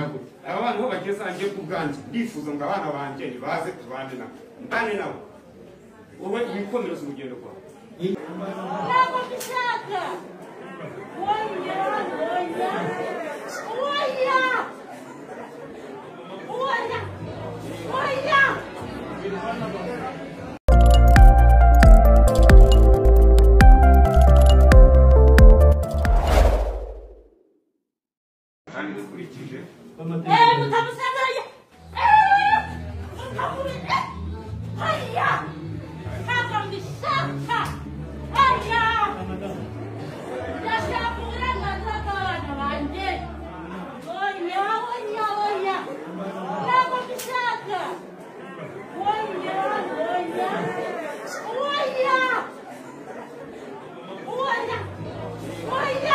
bizagenda gute aba bana ho bageze anje kubwanje ndifuza ngo abana banje baze tubane nabo mbane nabo wowe wikomereza urugendo kwa ntabwo bishaka kandi dukurikije mutamusezeranye mutamubire oya ntabwo mbishaka oya ndashaka uburenganzira bw'abana banjye oya oya oya ntabwo mbishaka oya oya oya oya oya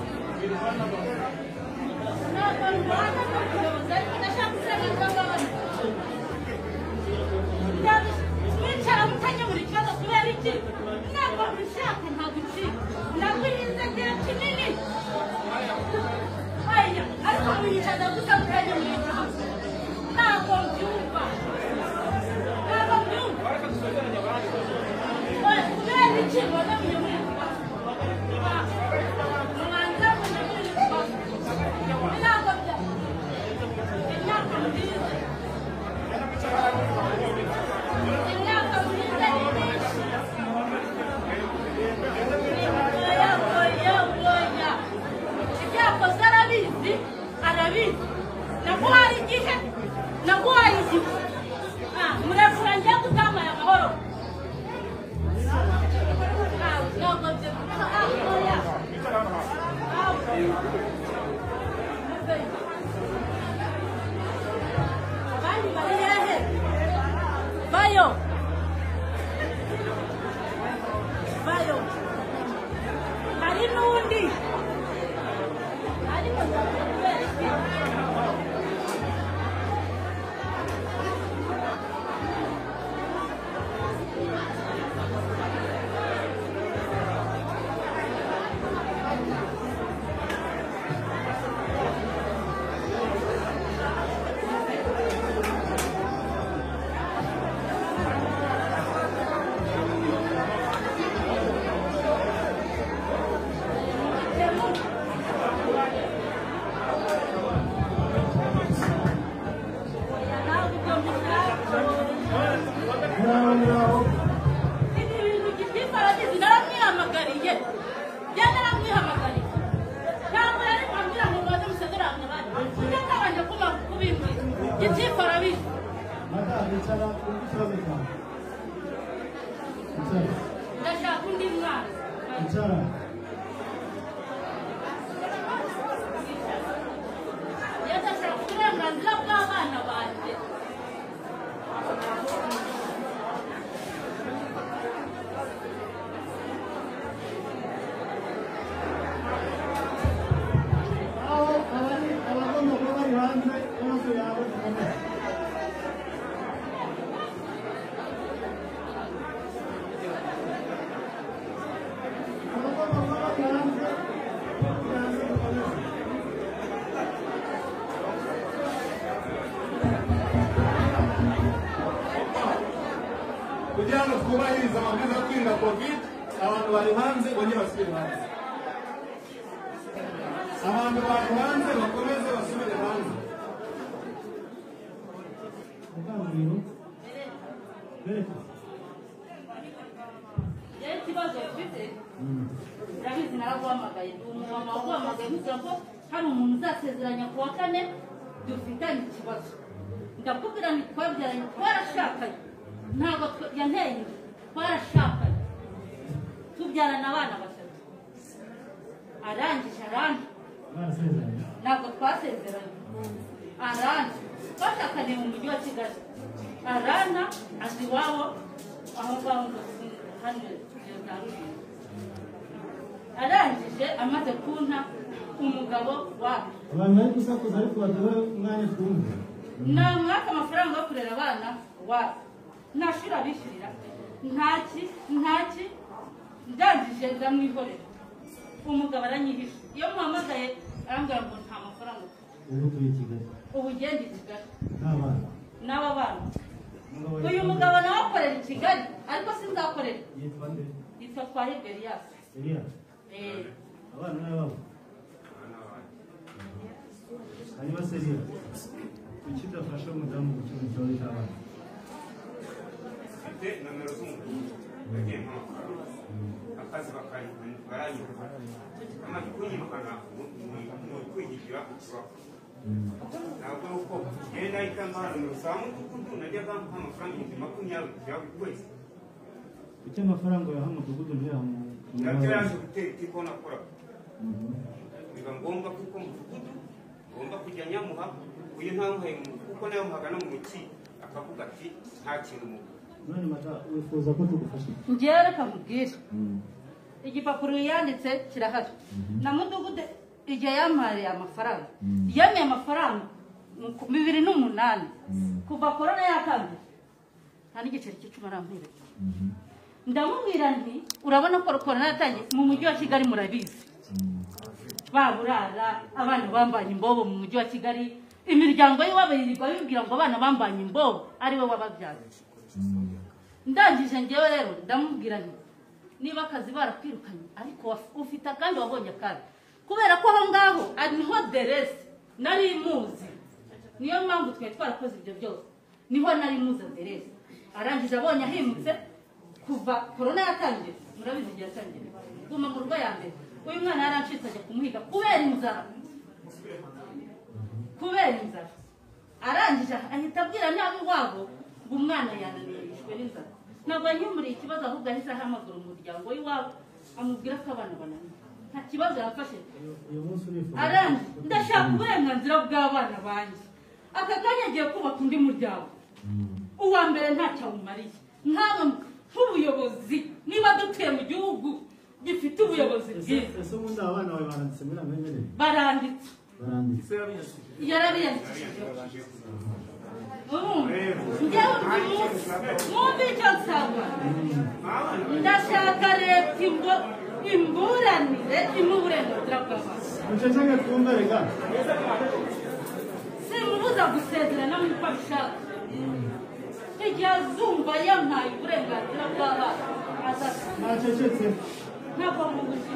wicara mutanya buri kibazo kubera iki ntabwo mbishaka ntabwo ucika naguhinze igihe kinini aya ariko wiyicaza gusa mutanya buri kibazo ntabwo mbyumva ntabwo mbyumva kubera iki mbona muri kibazo mwanza muri kibazo ntabwo arabizi naguhaye igihe naguhaye igihe murefura ngiye gutamaye amahoro abandi bari hehe bayo bayo hari n'undi ariko ndashaka undi mwana ndashaka uburenganzira bw'abana banjye abagomba kuba bari hanze bose yabo kugira ngo twubahirize amabwiriza yo kwirinda covid abantu bari hanze bongere basubire hanze abantu bari hanze bakomeze basubire hanze ikibazo ufite urabizi naraguhamagaye umumama waguhamagaye kugira ngo hari umuntu uzasezeranya ku wa 4 dufitanye ikibazo ndakubwira ngo twabyaranye twarashakanye ntabwo yanteye inda twarashakanye tubyarana abana batatu arangije arandi ntabwo twasezeranye arandi twashakaniye mu mujyi wa Kigali arana azi iwabo aho ngaho hano arangije amaze kunta umugabo wawe abantu bari gusakuza ariko badawe umwanya twumve namwaka amafaranga yo kurera abana wawe ntashira bishyirira ntaki ndangije ndamwihorera umugabo aranyihisha iyo muhamagaye arambwira ngo nta mafaranga ubu tuye i Kigali ubu ugenda i Kigali n'abana n'aba bana uyu mugabo nawe akorera i Kigali ariko sinzakorera yitwa nde yitwa Twahirwa Elias Elias abana n'ababo hanyuma Seria kuki udafasha umudamu gukemura ikibazo cy'abana mfite nomero z'umudugudu yagiye mpamagara akazi baranyuka amaze kunyirukana mu kwigira ikibazo ntabwo ari uko ngenda ahita mbaha nomero za mudugudu najyaga mpa amafaranga 20,000 ya buri kwezi kuki amafaranga yaha umudugudu ntiyaha nabyo yaje gutera itiko nakoraga biba ngombwa kuko umudugudu ngomba kujya nyamuha uyu ntamuhaye kuko nayo muhaga no mu muki akavuga ati nta kintu mu none mata wifuza ko tugufasha njyewe reka mubwire igipapuro yanditse kirahari na mudugudu igihe yampariye amafaranga yemeye amafaranga 2008 kuva korona yatangira nta n'igiceri cy'icumi arampira ndamubwira nti urabona ko korona yatangiye mu mujyi wa Kigali murabizi baburara abana bambanye imbobo mu mujyi wa Kigali imiryango y'iwabo yirirwa bibwira ngo abana bambanye imbobo ari we wababyaza ndangije ngewe rero ndamubwira nti niba akazi barakwirukanye ariko ufite kandi wabonye akazi kubera ko aho ngaho niho derese nari muzi niyo mpamvu twe twarakoze ibyo byose niho nari muzi derese arangije abonye ahimutse kuva korona yatangiye murabizi igihe yatangiye guma mu rugo ya mbere uyu mwana yarancitse ajya kumuhiga kubera inzara arangije ahita abwira nabi wabo ngo umwana yananirishwe n'inzara ntabwo yanyumuriye ikibazo ahubwo ahise ahamagara umuryango w'iwabo amubwira ko abana bananiwe nta kibazo yafashe arangije ndashaka uburenganzira bw'abana banjye aka kanya agiye kubaka undi muryango uwa mbere ntacyo awumariye ntabwo nk'ubuyobozi niba dutuye mu gihugu gifite ubuyobozi bwiza ese ubundi abana bawe baranditse muri amenyereye baranditse yarabiyandikishije njyewe mwumve icyo nsaba ndashaka leta imburanire imuha uburenganzira bw'abana muceceke twumve rega simubuza gusezerana nk'uko abishaka igihe azumva yampaye uburenganzira bw'abana ntacecetse ntabwo mubujije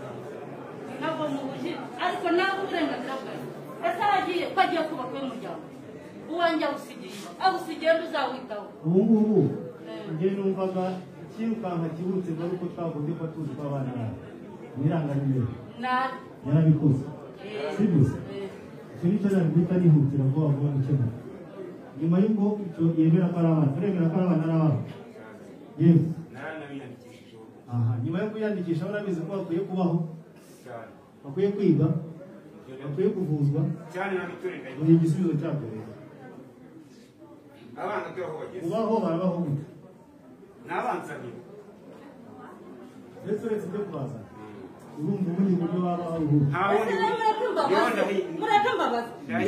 ariko ntabwo uburenganzira bwawe ese aragiye ko agiye kubaka umuryango uwanjye awusigiye uzawitaho ubu ngubu njye numvaga ikirukanka kibutse dore uko twavuze ko tuzi ko abana n'irangamimere yarabikoze sibyo icyo nicyo nabwita nihutira vuba vuba gukemura nyuma y'ubwo icyo yemera ko ari abana uremera ko ari abana ari abana yewe aha nyuma yo kwiyandikisha urabizi ko bakwiye kubaho bakwiye kwiga bakwiye kuvuzwa ni igisubizo cyabyo rero abana byaho bageze ubaho barabaho gute n'abanzaniye ndetse uretse ibyo kubazana urumva ubundi buryo baba baruhuka muratambabaza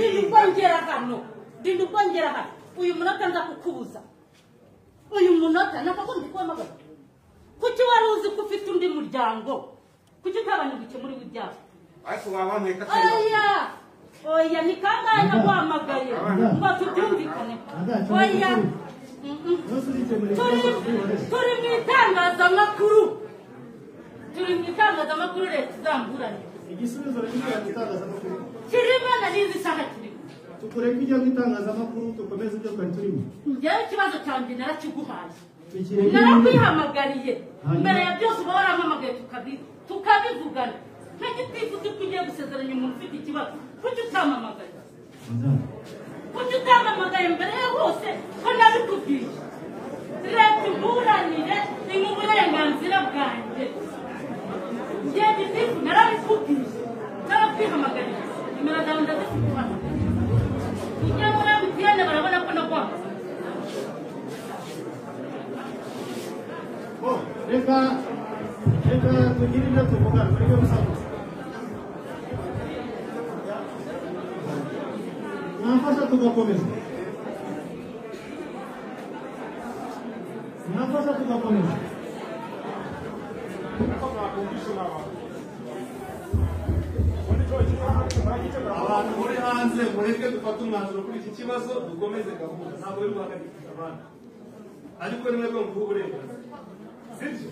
ndinde ubwongera hano uyu munota nza kukubuza uyu munota nakagombye kuhamagara kuki wari uzi ko ufite undi muryango kuki utabanje gukemura ibyaha ariko wabamuye oya ni kangahe naguhamagaye ngo tubyumvikane oya turi mu itangazamakuru leta izamburane igisubizo rero itangazamakuru kirimo na n'izi saha kirimo tukureka ijya mu itangazamakuru tukomeze ibyo twari turimo njyewe ikibazo cyanjye narakiguhaye narakwihamagariye mbere ya byose uba warampamagaye tukabivugana nk'igitifuti ko ugiye gusezeranya umuntu ufite ikibazo kuki utamamagaye mbere ya hose ko nabikubwiye leta imburanire imuha uburenganzira bwanjye njye gitifu narabikubwiye narakwihamagariye nimero zawe ndazifite hano ujya muri MTN barabona ko nakwambaza reka tugire ibyo tuvugana muri byo bisanzwe mwamfasha tugakomeza abantu muri hanze mureke dufate umwanzuro kuri iki kibazo dukomeze gahunda ntabwo biri guhagarika abana ariko rimwe rwo ngubu uburenganzira sibyo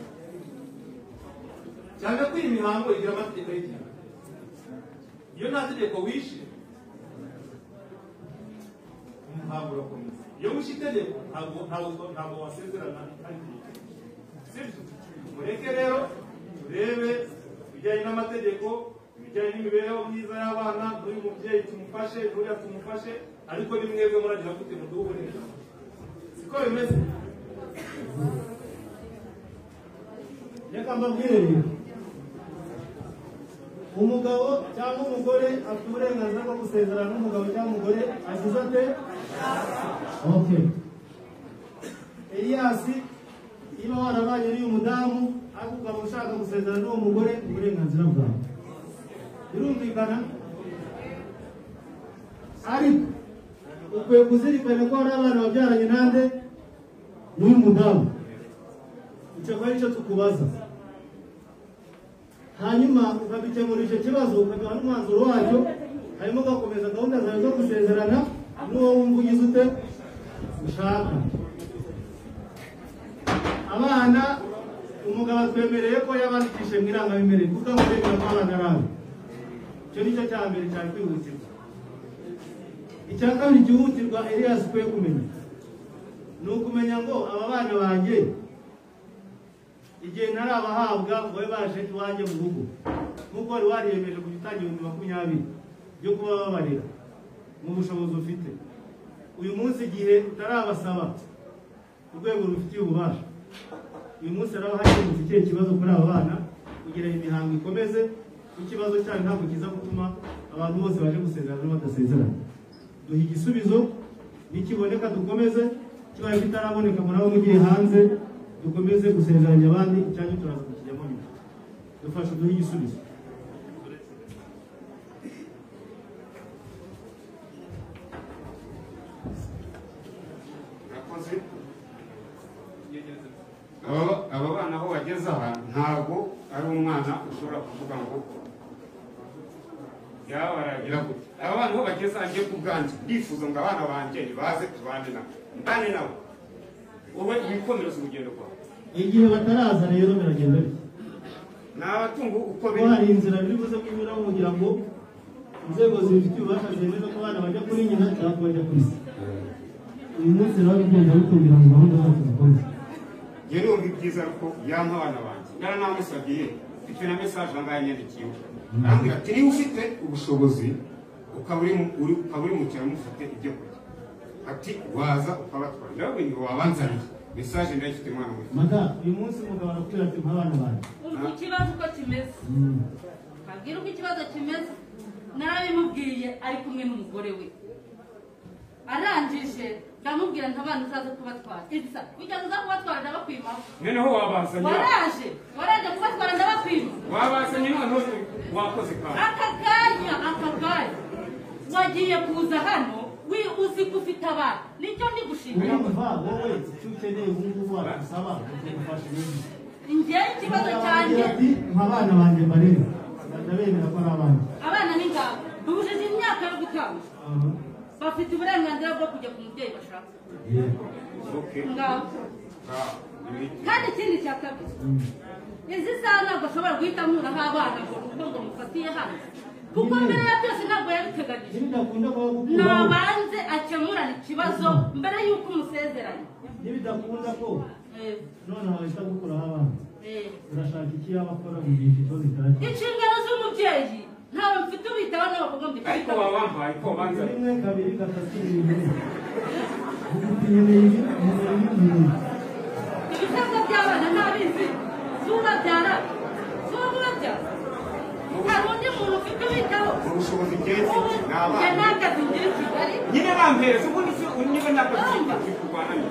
cyane ko iyi mihango igira amategeko y'igihugu iyo nta tegeko wishe umuhango urakomeza iyo wishe itegeko ntabwo wasezerana sibyo mureke rero turebe ibijyanye n'amategeko ibijyanye n'imibereho myiza y'abana n'uyu mubyeyi tumufashe n'uriya tumufashe ariko ni mwebwe muragira gute mu duhu neza siko bimeze reka mbabwire umugabo cyangwa umugore afite uburenganzira bwo gusezerana n'umugabo cyangwa umugore agize ate okay Eliasi niba warabanye n'uyu mudamu ariko ukaba ushaka gusezerana n'uwo mugore uburenganzira bwawe birumvikana ariko ukwiye kuzirikana ko hari abana babyaranye nande n'uyu mudamu icyo akaba aricyo tukubaza hanyuma ukabikemura icyo kibazo ukaduha n'umwanzuro wacyo harimo ugakomeza gahunda zawe zo gusezerana n'uwo wumva ugize ute ushaka abana umugabo atwemereye ko yabandikishije mu irangamimerere kuko amutegura ko abana ari abe icyo nicyo cya mbere cyane kwihutirwa icya kabiri cyihutirwa Elias ukwiye kumenya ni ukumenya ngo aba bana banjye igihe ntarabahabwa ngo babe baje iwanjye mu rugo nk'uko wari wariyemeje ku gitangira 2020 byo kuba babarira mu bushobozi ufite uyu munsi igihe utarabasaba urwego rufitiye ububasha uyu munsi araba hakemutse ikihe kibazo kuri aba bana kugira imihango ikomeze ikibazo cyane ntabwo kiza gutuma abantu bose baje gusezerana badasezerana duha igisubizo nikiboneka dukomeze kibaye kitaraboneka muri abo mugiye hanze dukomeze gusezeranya abandi cyangwa turaza kukijyamo nyuma dufashe duhe igisubizo aba bana aho bageze aha ntabwo ari umwana ushobora kuvuga ngo yabaragira gute aba bana aho bageze aha ngiye ku bwanjye ndifuza ngo abana banjye nibaze tubane nabo mbane nabo wowe wikomereza urugendo rwawe igihe bataraza rero biragenda bite ni abatungo uko ko hari inzira biri buze kunyuramo kugira ngo inzego zibifitiye ububasha zemeza ko abana bajya kuri nyina cyangwa bajya kuri se uyu munsi nawe bigenda bitubwira ngo gahunda zacu zikomeze njye numva ibyiza ariko yampa abana banjye naranamusabye mfite na mesaje ahangaha yanyandikiyeho arambwira ati niba ufite ubushobozi ukaba uri mu cyaro mufite ibyo kurya ati waza ukabatwara ndababwira ngo wabanzaniye mesaje ndayifite umwana muto mata uyu munsi umugabo arakubwira ati nk'abana banjye urwo ikibazo uko kimeze abwira uko ikibazo kimeze narabimubwiye ari kumwe n'umugore we arangije ndamubwira ntabana uzaze kubatwara isa ujya uza kubatwara ndabakwima noneho wabazanye waraje kubatwara ndabakwima wabazanye noneho wakoze kandi aka kanya wagiye kuza hano uzi ko ufite abana nicyo ndi gushimira wowe icyo ukeneye ubu ngubu wabisaba ukagufasha ibindi njyewe ikibazo cyanjye nk'abana banjye barera ndabemera ko ari abana abana ni ngabo bujuje imyaka yo gutanga bafite uburenganzira bwo kujya ku mubyeyi bashaka ngabo kandi ikindi cya kabiri izi saha ntabwo ashobora guhita nkuraho abana ngo nuko ngo mufatiye hano kuko mbere ya byose ntabwo yabiteganyije nabanze akemurana ikibazo mbere y'uko umusezeranye nibidakunda ko none wahita gukuraho abana urashaka iki yabakora mu gihe ikibazo kitaraki inshingano z'umubyeyi ntawe mfite ubitaho n'abakobwa mfite ariko wabampaye ko banza rimwe kabiri gatatu ibintu ibisabwa by'abana ntabizi zubabyara hari undi muntu ufite ubitaho ubushobozi bwese ni abana n'akazi ngira i Kigali nyine bampereza ubundi se niba n'akazi kurwana